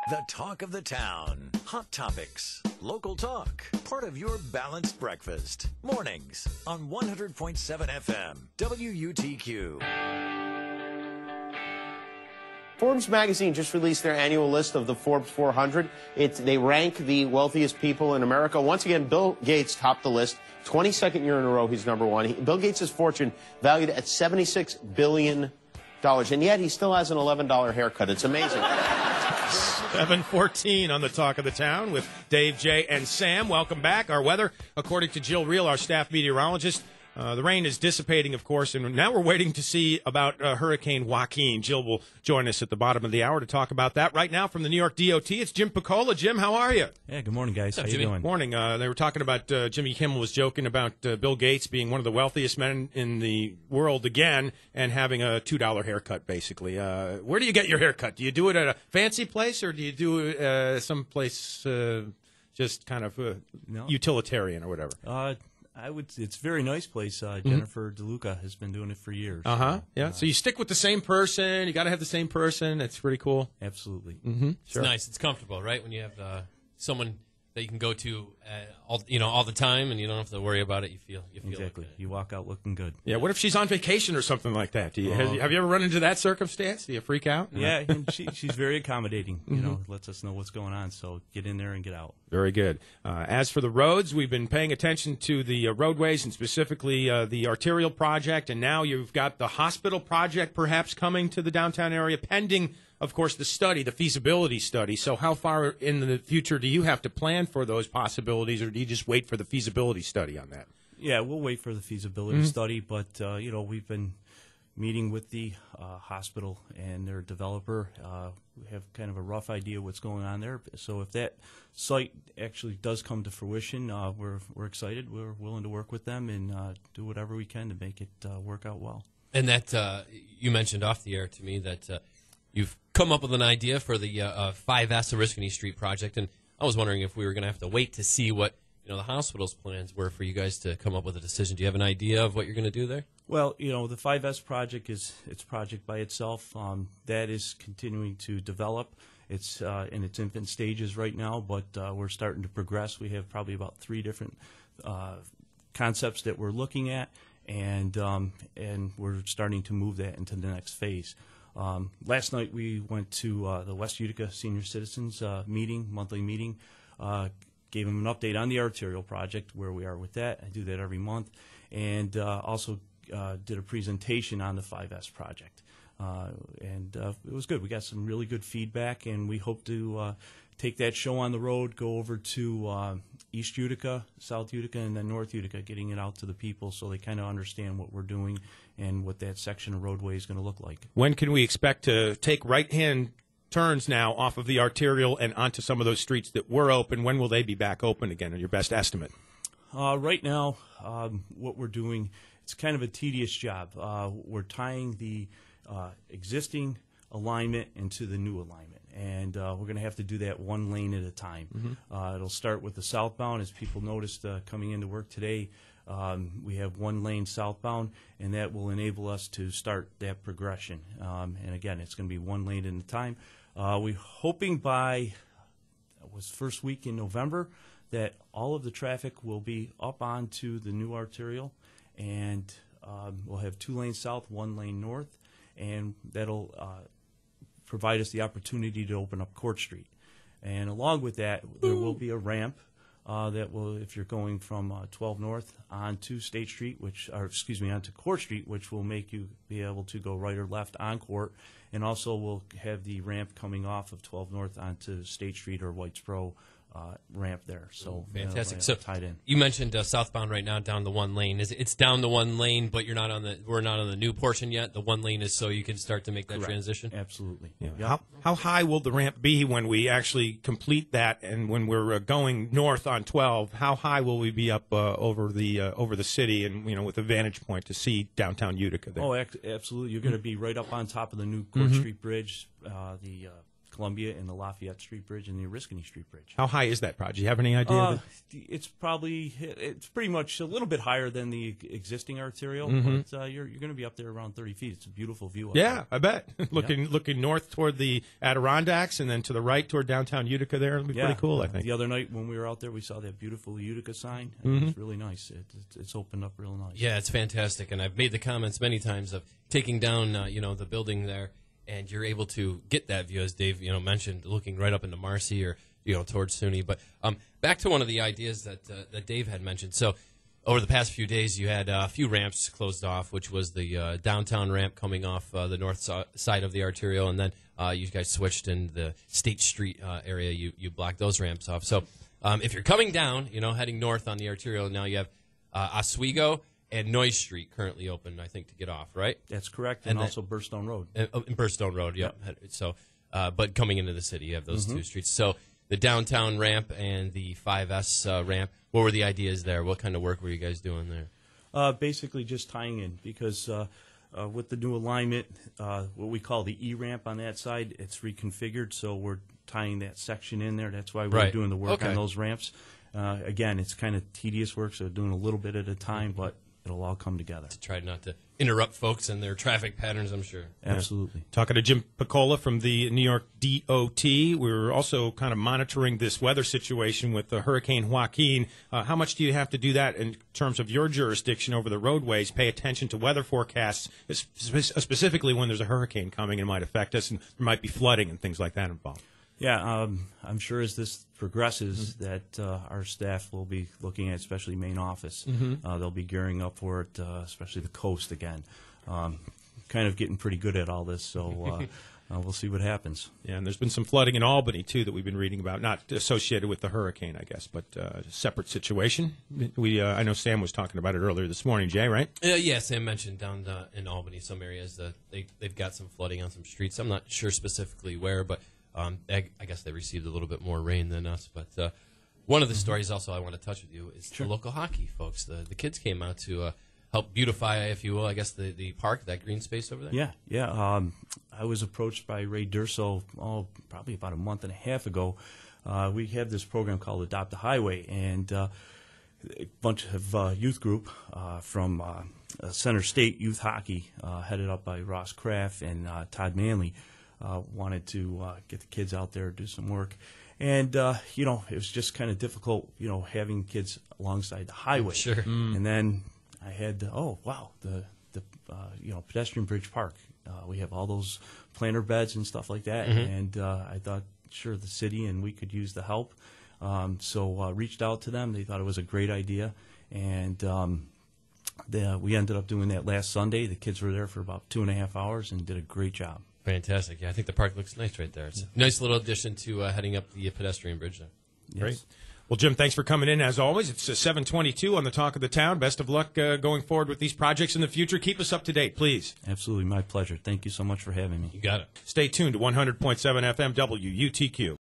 The talk of the town. Hot topics. Local talk. Part of your balanced breakfast. Mornings on 100.7 FM. WUTQ. Forbes magazine just released their annual list of the Forbes 400. They rank the wealthiest people in America. Once again, Bill Gates topped the list. 22nd year in a row, he's number one. Bill Gates' fortune valued at $76 billion. And yet he still has an $11 haircut. It's amazing. 7:14 on the Talk of the Town with Dave, Jay, and Sam. Welcome back. Our weather, according to Jill Reel, our staff meteorologist, the rain is dissipating, of course, and now we're waiting to see about Hurricane Joaquin. Jill will join us at the bottom of the hour to talk about that. Right now from the New York DOT, it's Jim Piccola. Jim, how are you? Yeah, good morning, guys. How you doing? Morning. They were talking about, Jimmy Kimmel was joking about Bill Gates being one of the wealthiest men in the world again and having a $2 haircut, basically. Where do you get your haircut? Do you do it at a fancy place or do you do it someplace just kind of utilitarian or whatever? It's a very nice place. Jennifer DeLuca has been doing it for years. Yeah. So you stick with the same person. You got to have the same person. That's pretty cool. Absolutely. Mm-hmm. Sure. It's nice. It's comfortable, right? When you have someone that you can go to all the time, and you don't have to worry about it. You feel exactly. Like you walk out looking good. Yeah. What if she's on vacation or something like that? Have you ever run into that circumstance? Do you freak out? Yeah, and she's very accommodating. You know, lets us know what's going on. So get in there and get out. Very good. As for the roads, we've been paying attention to the roadways and specifically the arterial project, and now you've got the hospital project perhaps coming to the downtown area, pending, of course, the feasibility study. So how far in the future do you have to plan for those possibilities, or do you just wait for the feasibility study on that? Yeah, we'll wait for the feasibility study, but, we've been meeting with the hospital and their developer. We have kind of a rough idea what's going on there. So if that site actually does come to fruition, we're excited. We're willing to work with them and do whatever we can to make it work out well. And that you mentioned off the air to me that you've come up with an idea for the 5S Oriskany Street project, and I was wondering if we were going to have to wait to see what the hospital's plans were for you guys to come up with a decision. Do you have an idea of what you're going to do there? Well, the 5S project is its project by itself. That is continuing to develop. It's in its infant stages right now, but we're starting to progress. We have probably about 3 different concepts that we're looking at, and we're starting to move that into the next phase. Last night we went to the West Utica Senior Citizens monthly meeting, gave them an update on the arterial project, where we are with that. I do that every month, and also did a presentation on the 5S project. And it was good. We got some really good feedback, and we hope to take that show on the road, go over to East Utica, South Utica, and then North Utica, getting it out to the people so they kind of understand what we're doing and what that section of roadway is going to look like. When can we expect to take right-hand turns now off of the arterial and onto some of those streets that were open? When will they be back open again, in your best estimate? Right now, what we're doing, it's kind of a tedious job. We're tying the existing alignment into the new alignment, and we're going to have to do that one lane at a time. It'll start with the southbound. As people noticed coming into work today, we have one lane southbound, and that will enable us to start that progression. And again, it's going to be one lane at a time. We're hoping by first week in November that all of the traffic will be up onto the new arterial, and we'll have 2 lanes south, 1 lane north, and that'll provide us the opportunity to open up Court Street. And along with that, there will be a ramp that will, if you're going from 12 North onto State Street, onto Court Street, which will make you be able to go right or left on Court, and also we'll have the ramp coming off of 12 North onto State Street or Whitesboro ramp there. So fantastic. So tied in. You mentioned southbound right now down the 1 lane. It's down the 1 lane, but we're not on the new portion yet. The 1 lane is so you can start to make that Correct. Transition. Absolutely. Yeah. Yep. How high will the ramp be when we actually complete that, and when we're going north on 12? How high will we be up over the city, and with a vantage point to see downtown Utica there? Oh, absolutely. You're going to be right up on top of the new Court Street Bridge, the Columbia and the Lafayette Street Bridge and the Oriskany Street Bridge. How high is that project? Do you have any idea? It's pretty much a little bit higher than the existing arterial, but you're going to be up there around 30 feet. It's a beautiful view. Yeah, I bet. Looking north toward the Adirondacks and then to the right toward downtown Utica there. It'll be pretty cool, I think. The other night when we were out there, we saw that beautiful Utica sign. It's really nice. It's opened up real nice. Yeah, it's fantastic, and I've made the comments many times of taking down, the building there, and you're able to get that view, as Dave, mentioned, looking right up into Marcy or, towards SUNY. But back to one of the ideas that Dave had mentioned. So over the past few days, you had a few ramps closed off, which was the downtown ramp coming off the north side of the arterial, and then you guys switched in the State Street area. You blocked those ramps off. So if you're coming down, heading north on the arterial, now you have Oswego and Noyes Street currently open, I think, to get off, right? That's correct, and also Burstone Road. And Burstone Road, yeah. So, but coming into the city, you have those two streets. So the downtown ramp and the 5S ramp, what were the ideas there? What kind of work were you guys doing there? Basically just tying in, because with the new alignment, what we call the E-ramp on that side, it's reconfigured, so we're tying that section in there. That's why we're doing the work on those ramps. Again, it's kind of tedious work, so doing a little bit at a time, but it'll all come together. To try not to interrupt folks and their traffic patterns, I'm sure. Absolutely. Talking to Jim Piccola from the New York DOT. We're also kind of monitoring this weather situation with the Hurricane Joaquin. How much do you have to do that in terms of your jurisdiction over the roadways? Pay attention to weather forecasts, specifically when there's a hurricane coming and might affect us, and there might be flooding and things like that involved. Yeah, I'm sure as this progresses that our staff will be looking at, especially main office. They'll be gearing up for it, especially the coast again. Kind of getting pretty good at all this, so we'll see what happens. Yeah, and there's been some flooding in Albany, too, that we've been reading about, not associated with the hurricane, I guess, but a separate situation. I know Sam was talking about it earlier this morning, Jay, right? Yeah, Sam mentioned down in Albany, some areas that they've got some flooding on some streets. I'm not sure specifically where, but I guess they received a little bit more rain than us. But one of the stories also I want to touch with you is the local hockey folks. The kids came out to help beautify, if you will, I guess, the park, that green space over there. Yeah. I was approached by Ray Durso, probably about a month and a half ago. We have this program called Adopt a Highway, and a bunch of youth group from Center State Youth Hockey, headed up by Ross Kraft and Todd Manley, wanted to get the kids out there, do some work. And, it was just kind of difficult, having kids alongside the highway. Sure. And then I had, the pedestrian bridge park. We have all those planter beds and stuff like that. And I thought, sure, the city and we could use the help. So reached out to them. They thought it was a great idea. And we ended up doing that last Sunday. The kids were there for about 2.5 hours and did a great job. Fantastic. Yeah, I think the park looks nice right there. It's a nice little addition to heading up the pedestrian bridge there. Yes. Great. Well, Jim, thanks for coming in, as always. It's 7:22 on the Talk of the Town. Best of luck going forward with these projects in the future. Keep us up to date, please. Absolutely. My pleasure. Thank you so much for having me. You got it. Stay tuned to 100.7 FM WUTQ.